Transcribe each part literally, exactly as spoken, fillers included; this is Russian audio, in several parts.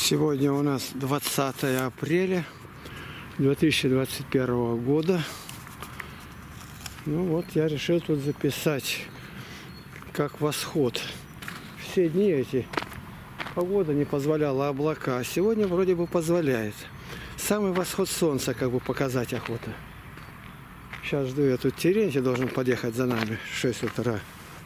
Сегодня у нас двадцатое апреля две тысячи двадцать первого года. Ну вот, я решил тут записать, как восход. Все дни эти погода не позволяла, облака. А сегодня вроде бы позволяет. Самый восход солнца как бы показать охота. Сейчас жду я тут, Терентий должен подъехать за нами в шесть утра.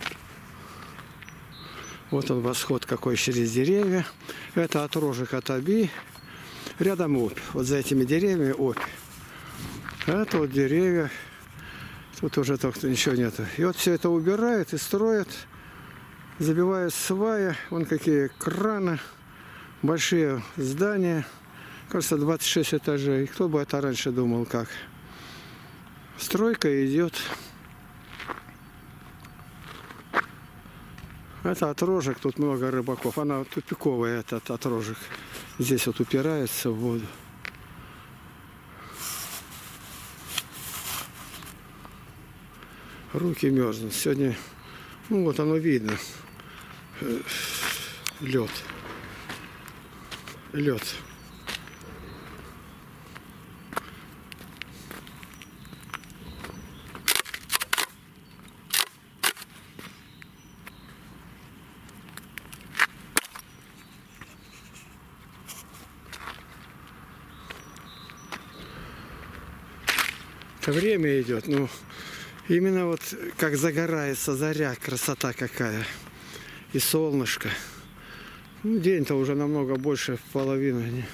Вот он восход какой через деревья. Это отрожек от Оби. Рядом Обь. Вот за этими деревьями Обь. Это вот деревья. Тут уже только ничего нету. И вот все это убирают и строят. Забивают сваи. Вон какие краны. Большие здания. Кажется, двадцать шесть этажей. Кто бы это раньше думал, как. Стройка идет. Это отрожек, тут много рыбаков. Она тупиковая, этот отрожек. Здесь вот упирается в воду. Руки мерзнут. Сегодня, ну вот оно видно. Лед. Лед. Время идет, ну, именно вот как загорается заря, красота какая. И солнышко. Ну, день-то уже намного больше половины.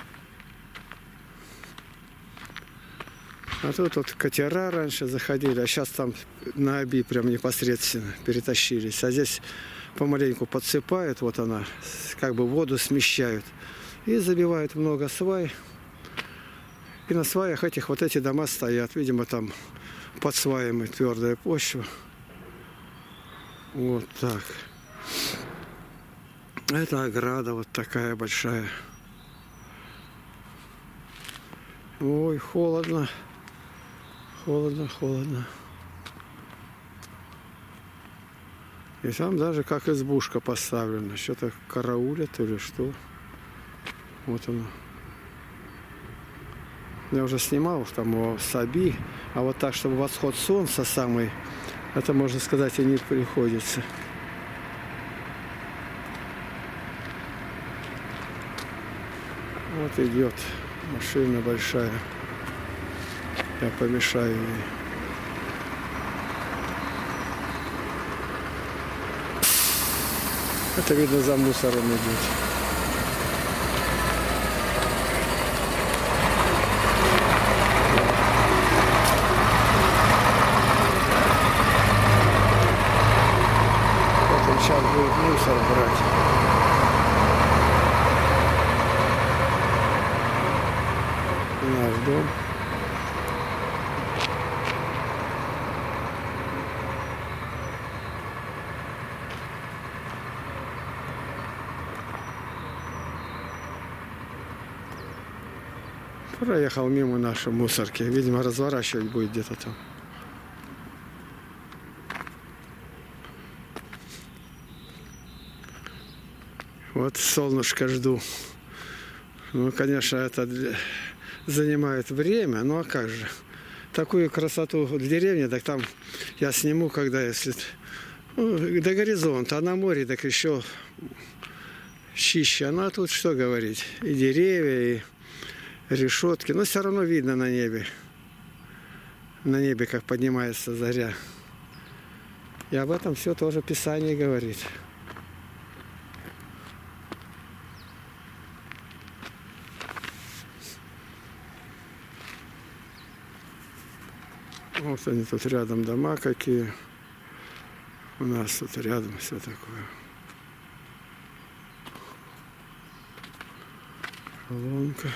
А тут вот катера раньше заходили, а сейчас там на Оби прям непосредственно перетащились. А здесь помаленьку подсыпают, вот она, как бы воду смещают. И забивают много свай. И на сваях этих вот эти дома стоят. Видимо, там под сваями твердая почва. Вот так. Это ограда вот такая большая. Ой, холодно. Холодно, холодно. И там даже как избушка поставлена. Что-то караулят или что. Вот оно. Я уже снимал там о Оби, а вот так, чтобы восход солнца самый, это, можно сказать, и не приходится. Вот идет машина большая. Я помешаю ей. Это видно, за мусором идет. Сейчас будет мусор брать. Наш дом. Проехал мимо нашей мусорки. Видимо, разворачивать будет где-то там. Вот солнышко жду. Ну, конечно, это занимает время, ну а как же. Такую красоту в деревне, так там я сниму, когда, если ну, до горизонта, а на море так еще чище. Ну, а тут что говорить, и деревья, и решетки, но все равно видно на небе. На небе, как поднимается заря. И об этом все тоже Писание говорит. Вот они тут рядом дома какие. У нас тут рядом все такое. Колонка.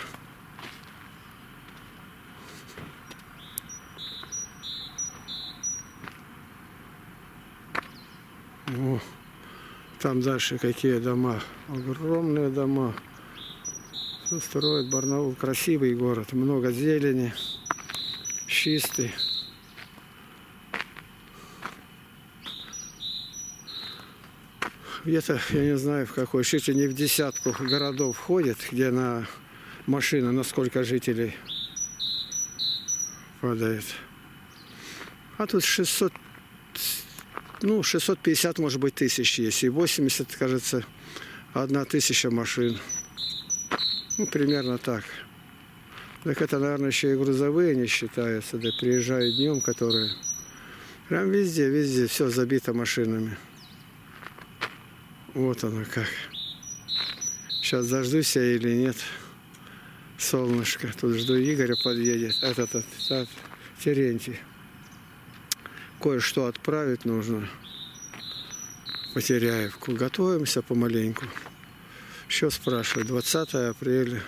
О, там дальше какие дома. Огромные дома. Все строят Барнаул. Красивый город. Много зелени. Чистый. где-то, я не знаю, в какой, чуть ли не в десятку городов входит, где на машина, на сколько жителей падает. А тут шестьсот, ну, шестьсот пятьдесят, может быть, тысяч есть. И восемьдесят, кажется, одна тысяча машин. Ну, примерно так. Так это, наверное, еще и грузовые не считаются. Да приезжают днем, которые... Прям везде, везде все забито машинами. Вот оно как. Сейчас дождусь я или нет. Солнышко. Тут жду, Игоря подъедет. Этот, этот, этот Терентий. Кое-что отправить нужно. Потеряевку. Готовимся помаленьку. Еще спрашивают. двадцатое апреля.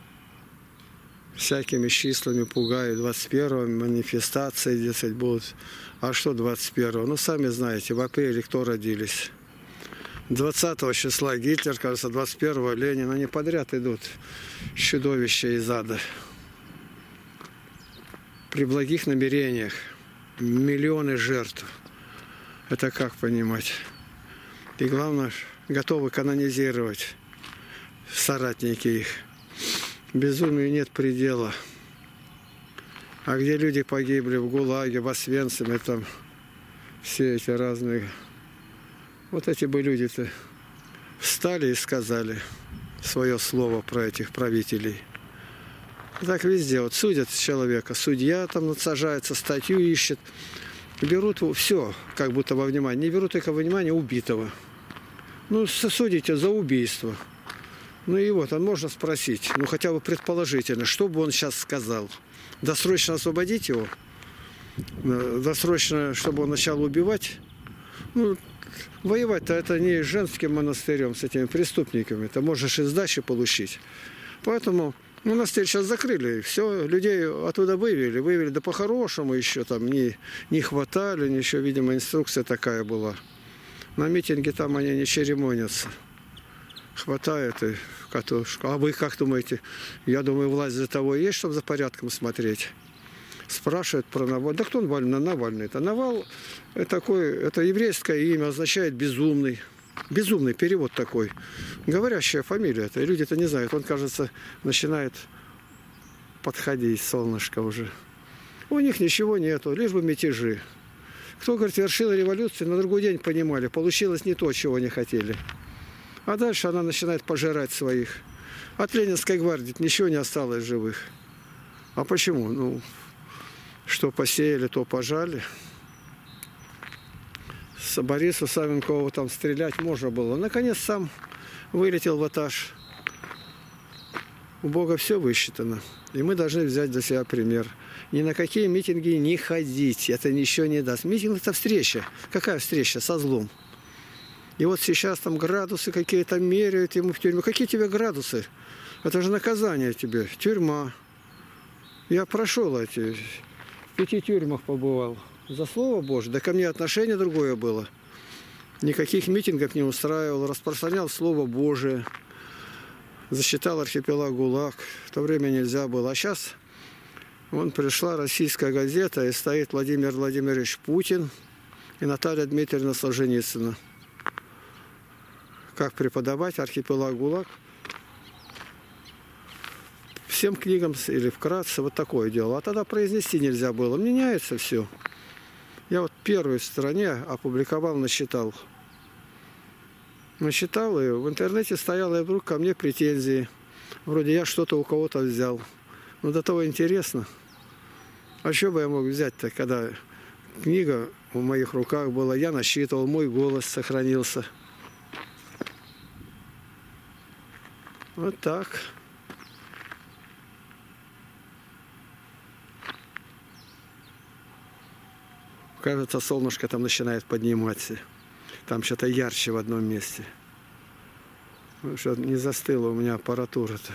Всякими числами пугают. двадцать первого манифестации, дескать, будут. А что двадцать первого? Ну, сами знаете, в апреле кто родились? двадцатого числа Гитлер, кажется, двадцать первого Ленин. Они подряд идут. Чудовища из ада. При благих намерениях. Миллионы жертв. Это как понимать? И главное, готовы канонизировать соратники их. Безумию нет предела. А где люди погибли в ГУЛАГе, в Освенциме, там все эти разные... Вот эти бы люди-то встали и сказали свое слово про этих правителей. Так везде. Вот судят человека. Судья там сажается, статью ищет. Берут все, как будто во внимание. Не берут только во внимание убитого. Ну, судите за убийство. Ну и вот, он можно спросить, ну хотя бы предположительно, что бы он сейчас сказал. Досрочно освободить его? Досрочно, чтобы он начал убивать? Ну, воевать-то это не женским монастырем с этими преступниками. Это можешь и сдачи получить. Поэтому монастырь сейчас закрыли. Все, людей оттуда вывели. Вывели, да по-хорошему еще там не, не хватали. Еще, видимо, инструкция такая была. На митинге там они не церемонятся. Хватает и катушку. А вы как думаете? Я думаю, власть для того и есть, чтобы за порядком смотреть. Спрашивают про Навального. Да кто он Навальный? Это Навал, это такой, это еврейское имя, означает безумный. Безумный перевод такой. Говорящая фамилия. Это люди-то не знают. Он, кажется, начинает подходить, солнышко уже. У них ничего нету, лишь бы мятежи. Кто, говорит, вершил революцию, на другой день понимали, получилось не то, чего они хотели. А дальше она начинает пожирать своих. От Ленинской гвардии ничего не осталось живых. А почему? Ну, что посеяли, то пожали. С Борису Савенкову там стрелять можно было. Наконец сам вылетел в этаж. У Бога все высчитано. И мы должны взять для себя пример. Ни на какие митинги не ходить. Это ничего не даст. Митинг – это встреча. Какая встреча? Со злом. И вот сейчас там градусы какие-то меряют ему в тюрьму. Какие тебе градусы? Это же наказание тебе. Тюрьма. Я прошел эти... В пяти тюрьмах побывал. За слово Божие. Да ко мне отношение другое было. Никаких митингов не устраивал. Распространял слово Божие. Засчитал архипелаг ГУЛАГ. В то время нельзя было. А сейчас вон пришла российская газета, и стоит Владимир Владимирович Путин и Наталья Дмитриевна Солженицына. Как преподавать архипелаг ГУЛАГ. Всем книгам или вкратце вот такое дело. А тогда произнести нельзя было. Меняется все. Я вот первой стороне опубликовал, насчитал. Насчитал, и в интернете стояло, и вдруг ко мне претензии. Вроде я что-то у кого-то взял. Ну, до того интересно. А что бы я мог взять-то, когда книга в моих руках была, я насчитывал, мой голос сохранился. Вот так. Кажется, солнышко там начинает подниматься. Там что-то ярче в одном месте. Ну, что не застыла у меня аппаратура-то.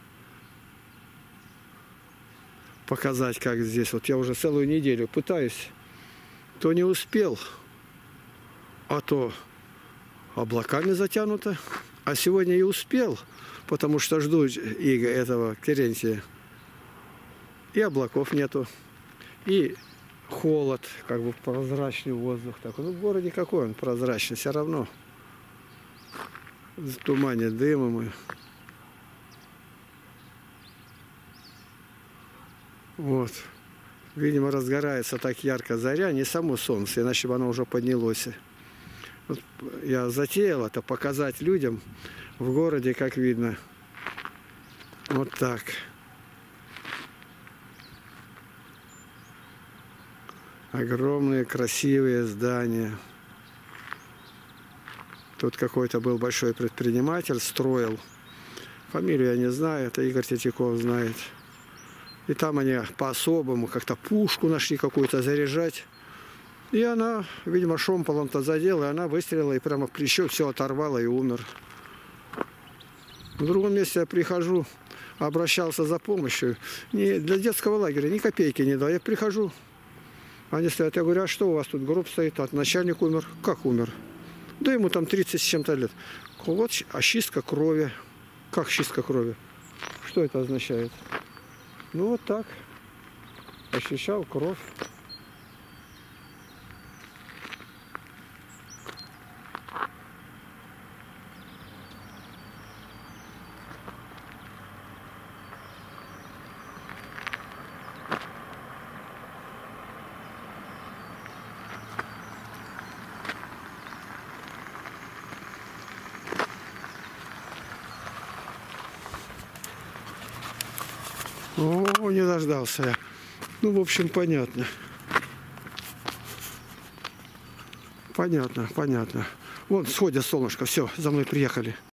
Показать, как здесь. Вот я уже целую неделю пытаюсь. То не успел, а то облаками затянуто. А сегодня и успел, потому что жду Иго, этого Терентия. И облаков нету. И холод, как бы прозрачный воздух такой. Ну, в городе какой он прозрачный, все равно. в тумане дымом. И... Вот. Видимо, разгорается так ярко заря, не само солнце, иначе бы оно уже поднялось. Вот я затеял это показать людям в городе, как видно. Вот так. Огромные красивые здания. Тут какой-то был большой предприниматель, строил. Фамилию я не знаю, это Игорь Третьяков знает. И там они по-особому как-то пушку нашли какую-то заряжать. И она, видимо, шомполом-то задела, и она выстрелила и прямо в плечо все оторвала и умер. В другом месте я прихожу, обращался за помощью. Не, для детского лагеря ни копейки не дал. Я прихожу, они стоят, я говорю, а что у вас тут гроб стоит? А начальник умер. Как умер? Да ему там тридцать с чем-то лет. Вот очистка крови. Как чистка крови? Что это означает? Ну вот так. Ощущал кровь. О, не дождался я. Ну, в общем, понятно. Понятно, понятно. Вон, сходит солнышко. Все, за мной приехали.